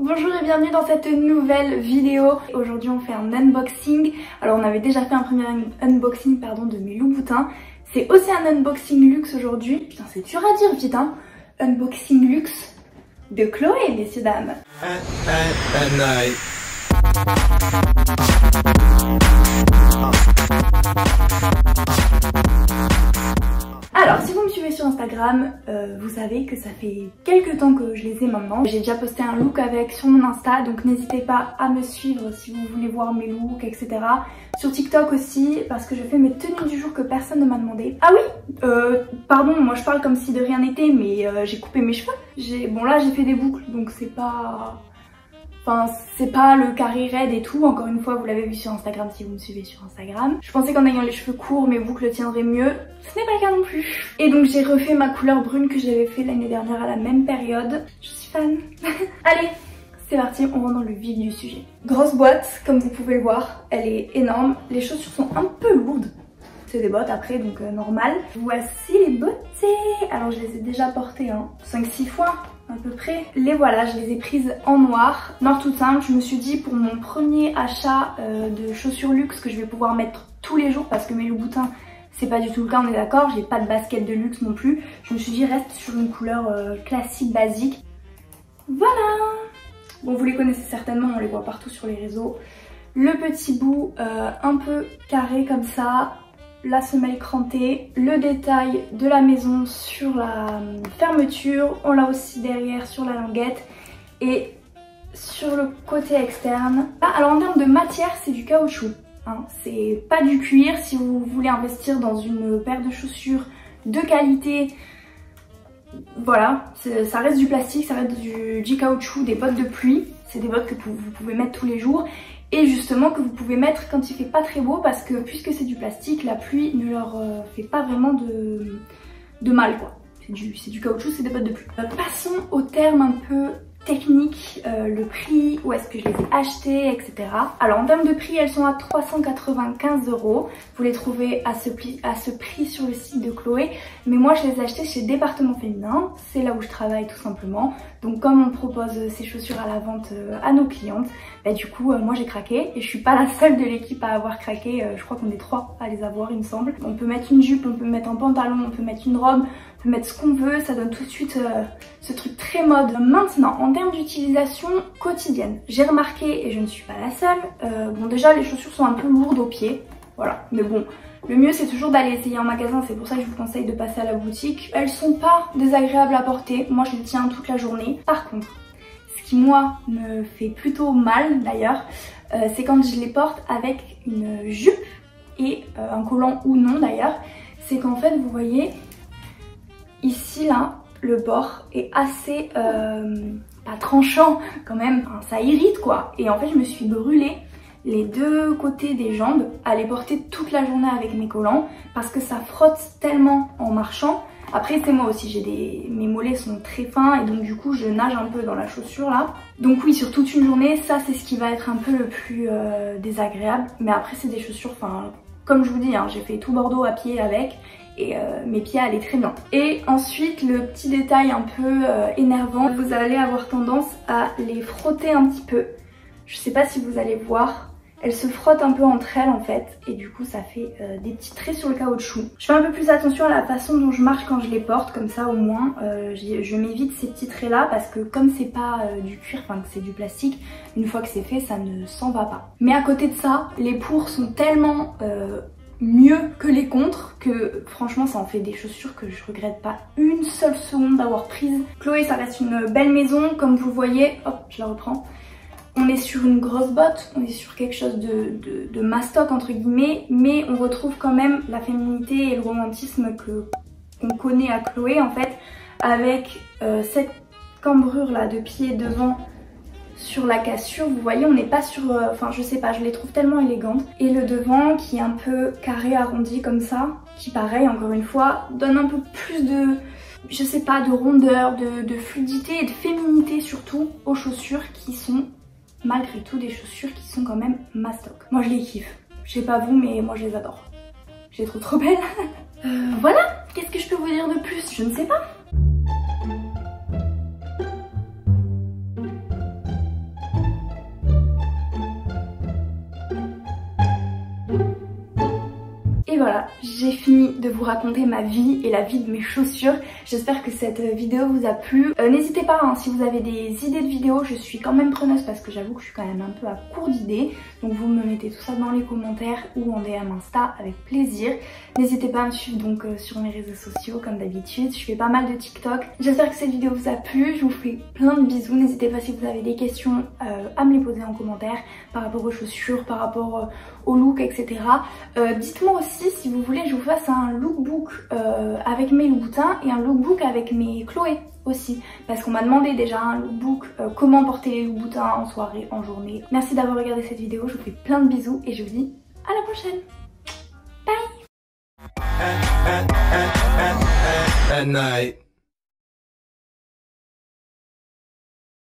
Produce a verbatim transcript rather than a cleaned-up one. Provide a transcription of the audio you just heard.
Bonjour et bienvenue dans cette nouvelle vidéo. Aujourd'hui on fait un unboxing. Alors on avait déjà fait un premier un unboxing pardon, de mes Louboutin. C'est aussi un unboxing luxe aujourd'hui. Putain c'est dur à dire vite hein. Unboxing luxe de Chloé messieurs dames. Alors si vous me suivez sur Instagram, euh, vous savez que ça fait quelques temps que je les ai maintenant. J'ai déjà posté un look avec sur mon Insta, donc n'hésitez pas à me suivre si vous voulez voir mes looks, et cetera. Sur TikTok aussi, parce que je fais mes tenues du jour que personne ne m'a demandé. Ah oui, euh, pardon, moi je parle comme si de rien n'était, mais euh, j'ai coupé mes cheveux. J'ai, bon là j'ai fait des boucles, donc c'est pas... Enfin, c'est pas le carré raide et tout, encore une fois vous l'avez vu sur Instagram si vous me suivez sur Instagram. Je pensais qu'en ayant les cheveux courts mes boucles tiendraient mieux, ce n'est pas le cas non plus. Et donc j'ai refait ma couleur brune que j'avais fait l'année dernière à la même période. Je suis fan. Allez, c'est parti, on rentre dans le vif du sujet. Grosse boîte, comme vous pouvez le voir, elle est énorme. Les chaussures sont un peu lourdes. C'est des bottes après, donc euh, normal. Voici les bottées. Alors je les ai déjà portées hein, cinq six fois à peu près. Les voilà, je les ai prises en noir. Noir tout simple, je me suis dit pour mon premier achat euh, de chaussures luxe que je vais pouvoir mettre tous les jours parce que mes Louboutin c'est pas du tout le cas, on est d'accord. J'ai pas de basket de luxe non plus. Je me suis dit reste sur une couleur euh, classique, basique. Voilà. Bon vous les connaissez certainement, on les voit partout sur les réseaux. Le petit bout euh, un peu carré comme ça. La semelle crantée, le détail de la maison sur la fermeture, on l'a aussi derrière sur la languette et sur le côté externe. Ah, alors en termes de matière c'est du caoutchouc, hein. C'est pas du cuir. Si vous voulez investir dans une paire de chaussures de qualité, voilà, ça reste du plastique, ça reste du, du caoutchouc, des bottes de pluie, c'est des bottes que vous pouvez mettre tous les jours. Et justement que vous pouvez mettre quand il fait pas très beau parce que puisque c'est du plastique, la pluie ne leur euh, fait pas vraiment de, de mal quoi. C'est du, c'est du caoutchouc, c'est des bottes de pluie. Euh, passons au terme un peu technique, euh, le prix, où est-ce que je les ai achetées, et cetera. Alors en termes de prix, elles sont à trois cent quatre-vingt-quinze euros. Vous les trouvez à ce, à ce prix sur le site de Chloé. Mais moi je les ai achetées chez Département Féminin, c'est là où je travaille tout simplement. Donc comme on propose ces chaussures à la vente à nos clientes, bah du coup euh, moi j'ai craqué. Et je suis pas la seule de l'équipe à avoir craqué, euh, je crois qu'on est trois à les avoir il me semble. On peut mettre une jupe, on peut mettre un pantalon, on peut mettre une robe, on peut mettre ce qu'on veut, ça donne tout de suite euh, ce truc très mode. Maintenant, en termes d'utilisation quotidienne, j'ai remarqué, et je ne suis pas la seule, euh, bon déjà les chaussures sont un peu lourdes aux pieds, voilà, mais bon, le mieux c'est toujours d'aller essayer en magasin, c'est pour ça que je vous conseille de passer à la boutique. Elles sont pas désagréables à porter, moi je les tiens toute la journée. Par contre, ce qui moi me fait plutôt mal d'ailleurs, euh, c'est quand je les porte avec une jupe et euh, un collant ou non d'ailleurs, c'est qu'en fait vous voyez, ici là, le bord est assez, euh, pas tranchant quand même, enfin, ça irrite quoi. Et en fait je me suis brûlée les deux côtés des jambes à les porter toute la journée avec mes collants parce que ça frotte tellement en marchant. Après c'est moi aussi, j'ai des, mes mollets sont très fins et donc du coup je nage un peu dans la chaussure là. Donc oui, sur toute une journée, ça c'est ce qui va être un peu le plus euh, désagréable. Mais après c'est des chaussures, enfin comme je vous dis, hein, j'ai fait tout Bordeaux à pied avec. Et euh, mes pieds allaient très bien. Et ensuite le petit détail un peu euh, énervant, vous allez avoir tendance à les frotter un petit peu. Je sais pas si vous allez voir, elles se frottent un peu entre elles en fait. Et du coup ça fait euh, des petits traits sur le caoutchouc. Je fais un peu plus attention à la façon dont je marche quand je les porte. Comme ça au moins euh, je m'évite ces petits traits là. Parce que comme c'est pas euh, du cuir, enfin que c'est du plastique, une fois que c'est fait ça ne s'en va pas. Mais à côté de ça, les pour sont tellement... Euh, mieux que les contres que franchement ça en fait des chaussures que je regrette pas une seule seconde d'avoir prise. Chloé ça reste une belle maison comme vous voyez, hop je la reprends. On est sur une grosse botte, on est sur quelque chose de, de, de mastoc entre guillemets, mais on retrouve quand même la féminité et le romantisme que qu'on connaît à Chloé en fait, avec euh, cette cambrure là de pied devant sur la cassure. Vous voyez on n'est pas sur, euh, enfin je sais pas, je les trouve tellement élégantes. Et le devant qui est un peu carré arrondi comme ça, qui pareil encore une fois donne un peu plus de, je sais pas, de rondeur, de, de fluidité et de féminité surtout aux chaussures qui sont malgré tout des chaussures qui sont quand même mastoc. Moi je les kiffe, je sais pas vous mais moi je les adore, je les trouve trop belles. euh, voilà, qu'est-ce que je peux vous dire de plus? Je ne sais pas. Et voilà, j'ai fini de vous raconter ma vie et la vie de mes chaussures. J'espère que cette vidéo vous a plu. Euh, N'hésitez pas hein, si vous avez des idées de vidéos, je suis quand même preneuse parce que j'avoue que je suis quand même un peu à court d'idées. Donc vous me mettez tout ça dans les commentaires ou en D M Insta avec plaisir. N'hésitez pas à me suivre donc euh, sur mes réseaux sociaux comme d'habitude. Je fais pas mal de TikTok. J'espère que cette vidéo vous a plu. Je vous fais plein de bisous. N'hésitez pas si vous avez des questions euh, à me les poser en commentaire par rapport aux chaussures, par rapport euh, au look, et cetera. Euh, Dites-moi aussi si vous voulez que je vous fasse un lookbook euh, avec mes Louboutins et un lookbook avec mes Chloé aussi. Parce qu'on m'a demandé déjà un lookbook, euh, comment porter les Louboutins en soirée, en journée. Merci d'avoir regardé cette vidéo. Je vous fais plein de bisous et je vous dis à la prochaine. Bye.